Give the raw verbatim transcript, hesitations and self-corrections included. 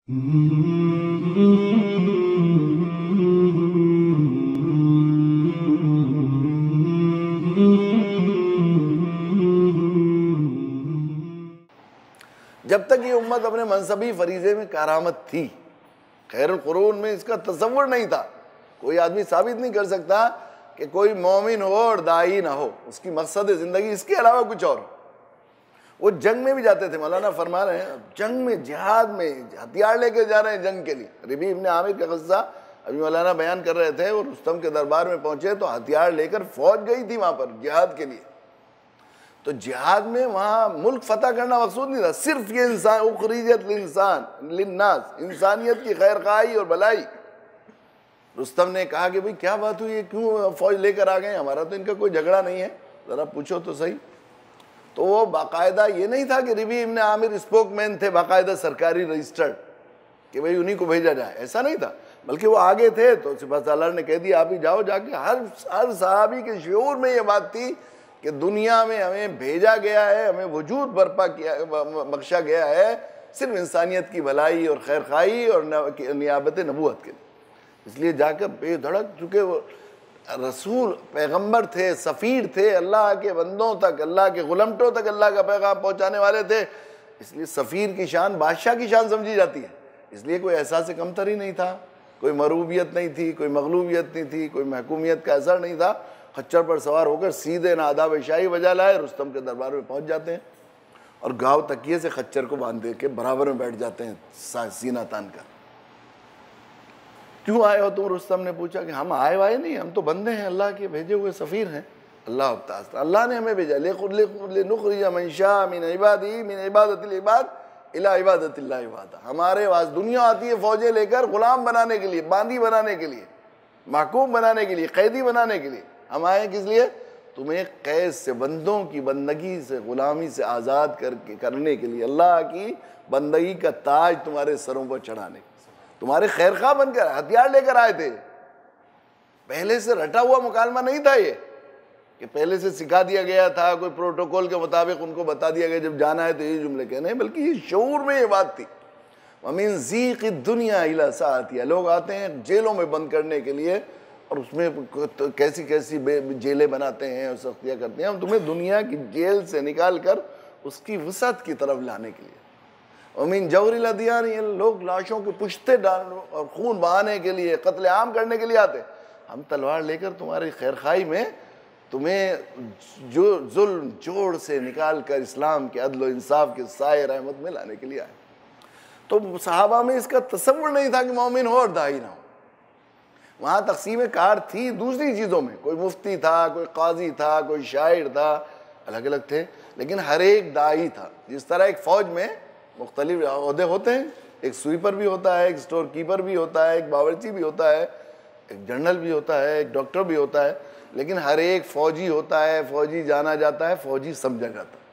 جب تک یہ امت اپنے منصبی فریضے میں کارآمد تھی، خیر القرون میں اس کا تصور نہیں تھا۔ کوئی آدمی ثابت نہیں کر سکتا کہ کوئی مومن ہو اور داعی نہ ہو، اس کی مقصد زندگی اس کے علاوہ کچھ اور ہو۔ وہ جنگ میں بھی جاتے تھے، مولانا فرما رہے ہیں جنگ میں، جہاد میں ہتھیار لے کے جا رہے ہیں جنگ کے لیے۔ ربیع ابن عامر کا قصہ ابھی مولانا بیان کر رہے تھے، اور رستم کے دربار میں پہنچے تو ہتھیار لے کر فوج گئی تھی وہاں پر جہاد کے لیے۔ تو جہاد میں وہاں ملک فتح کرنا مقصود نہیں تھا، صرف یہ انسان اخرجت للانسان للناس، انسانیت کی خیر خواہی اور بھلائی۔ رستم نے کہا کہ بھئی کیا بات ہوئی ہے، کیوں فوج لے کر آ گئے، ہمارا تو ان کا کوئی جھگڑا نہیں ہے، ذرا پوچھو تو صحیح۔ تو وہ باقاعدہ یہ نہیں تھا کہ ربیع ابن عامر اسپوک مین تھے باقاعدہ سرکاری رجسٹرڈ کہ بھئی انہی کو بھیجا جائے، ایسا نہیں تھا، بلکہ وہ آگے تھے تو سپہ سالار نے کہہ دیا آپ ہی جاؤ۔ جا کے ہر ہر صحابی کے شعور میں یہ بات تھی کہ دنیا میں ہمیں بھیجا گیا ہے، ہمیں وجود برپا کیا بخشا گیا ہے صرف انسانیت کی بھلائی اور خیر خواہی اور نیابت نبوت کے لیے۔ اس لیے جا کر بے دھڑک، چونکہ وہ رسول پیغمبر تھے، سفیر تھے، اللہ کے بندوں تک، اللہ کے غلمٹوں تک اللہ کا پیغام پہنچانے والے تھے، اس لیے سفیر کی شان بادشاہ کی شان سمجھی جاتی ہے۔ اس لیے کوئی احساس کمتر ہی نہیں تھا، کوئی مروبیت نہیں تھی، کوئی مغلوبیت نہیں تھی، کوئی محکومیت کا اثر نہیں تھا۔ خچر پر سوار ہو کر سیدھے نہ آداب شاہی بجا لائے، رستم کے دربار میں پہنچ جاتے ہیں اور گاؤ تکیے سے خچر کو باندھ دے کے برابر میں بیٹھ جاتے ہیں سینہ تان کر۔ کیوں آئے ہو تم؟ رستم نے پوچھا کہ ہم آئے وائے نہیں، ہم تو بندے ہیں، اللہ کے بھیجے ہوئے سفیر ہیں۔ اللہ تعالیٰ اللہ نے ہمیں بھیجا لِنُخْرِجَ مَن شَاءَ مِنْ عِبَادِهِ مِنْ عِبَادَةِ الْعِبَادِ إِلَىٰ عِبَادَةِ اللَّهِ وَحْدَهُ۔ ہمارے پاس دنیا آتی ہے فوجیں لے کر غلام بنانے کے لیے، باندی بنانے کے لیے، محکوم بنانے کے لیے، قیدی بنانے کے لیے۔ ہم آئے کس لیے؟ تمہیں قید سے، بندوں کی بندگی سے، غلامی سے آزاد کر کے کرنے کے لیے، اللہ کی بندگی کا تاج تمہارے سروں پر چڑھانے کے، تمہارے خیر خواہ بن کر ہتھیار لے کر آئے تھے۔ پہلے سے رٹا ہوا مکالمہ نہیں تھا یہ کہ پہلے سے سکھا دیا گیا تھا، کوئی پروٹوکول کے مطابق ان کو بتا دیا گیا جب جانا ہے تو یہ جملے کہنے ہیں، بلکہ یہ شعور میں یہ بات تھی۔ وَمِن ضِيقِ الدُّنْيَا إِلَىٰ سَعَتِهَا، لوگ آتے ہیں جیلوں میں بند کرنے کے لیے اور اس میں کیسی کیسی جیلیں بناتے ہیں اور سختیاں کرتے ہیں، ہم تمہیں دنیا کی جیل سے نکال کر اس کی وسعت کی طرف لانے کے لیے۔ وَمِن جَوْرِ الْأَدْيَانِ، لوگ لاشوں کے پشتے ڈالنے اور خون بہانے کے لیے، قتل عام کرنے کے لیے آتے، ہم تلوار لے کر تمہاری خیر خواہی میں تمہیں جو ظلم جوڑ سے نکال کر اسلام کے عدل و انصاف کے سائے رحمت میں لانے کے لیے آئے۔ تو صحابہ میں اس کا تصور نہیں تھا کہ مومن ہو اور داعی نہ ہو۔ وہاں تقسیم کار تھی دوسری چیزوں میں، کوئی مفتی تھا، کوئی قاضی تھا، کوئی شاعر تھا، الگ الگ تھے، لیکن ہر ایک داعی تھا۔ جس طرح ایک فوج میں مختلف عہدے ہوتے ہیں، ایک سویپر بھی ہوتا ہے، ایک سٹور کیپر بھی ہوتا ہے، ایک باورچی بھی ہوتا ہے، ایک جنرل بھی ہوتا ہے، ایک ڈاکٹر بھی ہوتا ہے، لیکن ہر ایک فوجی ہوتا ہے، فوجی جانا جاتا ہے، فوجی سمجھا جاتا ہے۔